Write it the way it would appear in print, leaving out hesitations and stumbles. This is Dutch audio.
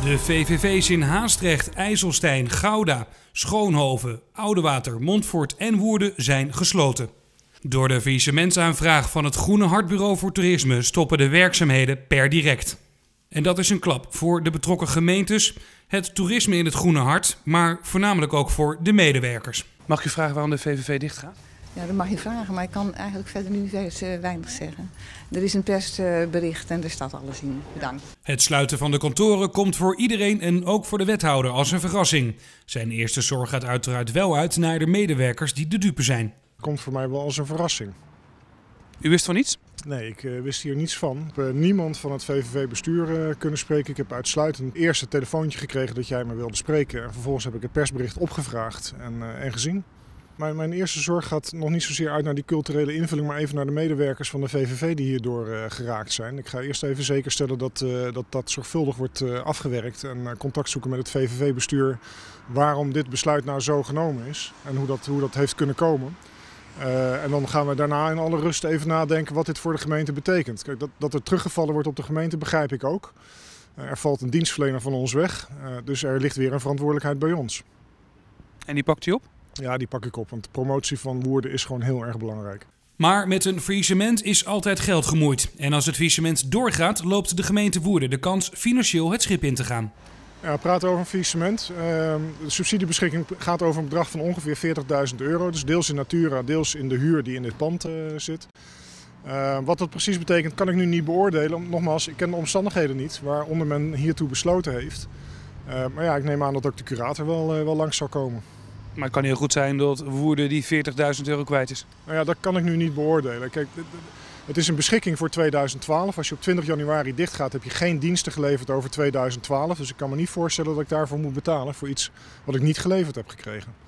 De VVV's in Haastrecht, IJsselstein, Gouda, Schoonhoven, Oudewater, Montfort en Woerden zijn gesloten. Door de faillissementsaanvraag van het Groene Hartbureau voor Toerisme stoppen de werkzaamheden per direct. En dat is een klap voor de betrokken gemeentes, het toerisme in het Groene Hart, maar voornamelijk ook voor de medewerkers. Mag ik u vragen waarom de VVV dichtgaat? Ja, dat mag je vragen, maar ik kan eigenlijk verder nu weinig zeggen. Er is een persbericht en er staat alles in. Bedankt. Het sluiten van de kantoren komt voor iedereen en ook voor de wethouder als een verrassing. Zijn eerste zorg gaat uiteraard wel uit naar de medewerkers die de dupe zijn. Komt voor mij wel als een verrassing. U wist van niets? Nee, ik wist hier niets van. Ik heb niemand van het VVV-bestuur kunnen spreken. Ik heb uitsluitend eerst het telefoontje gekregen dat jij me wilde spreken. En vervolgens heb ik het persbericht opgevraagd en gezien. Mijn eerste zorg gaat nog niet zozeer uit naar die culturele invulling, maar even naar de medewerkers van de VVV die hierdoor geraakt zijn. Ik ga eerst even zekerstellen dat zorgvuldig wordt afgewerkt en contact zoeken met het VVV-bestuur waarom dit besluit nou zo genomen is en hoe dat heeft kunnen komen. En dan gaan we daarna in alle rust even nadenken wat dit voor de gemeente betekent. Kijk, dat er teruggevallen wordt op de gemeente begrijp ik ook. Er valt een dienstverlener van ons weg, dus er ligt weer een verantwoordelijkheid bij ons. En die pakt u op? Ja, die pak ik op, want de promotie van Woerden is gewoon heel erg belangrijk. Maar met een faillissement is altijd geld gemoeid. En als het faillissement doorgaat, loopt de gemeente Woerden de kans financieel het schip in te gaan. Ja, we praten over een faillissement. De subsidiebeschikking gaat over een bedrag van ongeveer €40.000. Dus deels in natura, deels in de huur die in dit pand zit. Wat dat precies betekent kan ik nu niet beoordelen. Nogmaals, ik ken de omstandigheden niet waaronder men hiertoe besloten heeft. Maar ja, ik neem aan dat ook de curator wel langs zal komen. Maar het kan heel goed zijn dat Woerden die €40.000 kwijt is. Nou ja, dat kan ik nu niet beoordelen. Kijk, het is een beschikking voor 2012. Als je op 20 januari dicht gaat, heb je geen diensten geleverd over 2012. Dus ik kan me niet voorstellen dat ik daarvoor moet betalen voor iets wat ik niet geleverd heb gekregen.